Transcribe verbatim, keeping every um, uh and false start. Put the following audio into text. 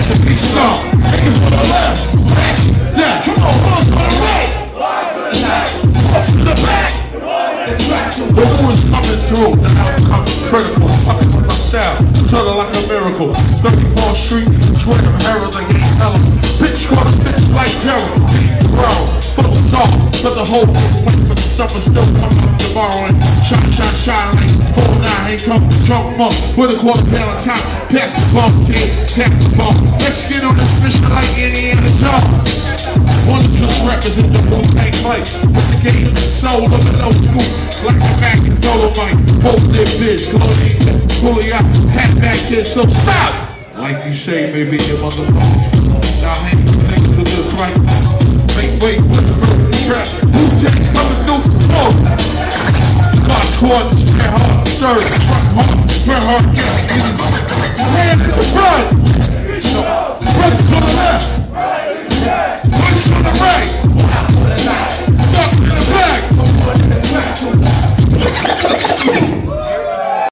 the beast star. Niggas on the left, yeah. Come on, who's on the right? What's in the back? The who is coming through, the outcome is critical. Fucking with my style, sort of like a miracle. thirty-fourth Street, swear of Harold and Game Helen. Bitch caught a bitch like Gerald. Bro, full of talk, but the whole thing wait for the summer still coming up tomorrow. And shine, shine, shine like four nine. Ain't come to jump up, put a quarter pound of time. Pass the bump, kid, pass the bump. Let's get on this mission like Indiana Jones. One of just represent the Wu-Tang fight. With the game and soul of an old school. Like a Mac and Dolomite. Both their biz, Clothing, fully out, hat back kids, so stop! Like you say, maybe your motherfucker. Now hang the things to this right. Make way for the murder trap. Wu-Tang coming through the floor. God squad, spread hard, serve, front hard, spread hard, get it. Hand in the front. Brothers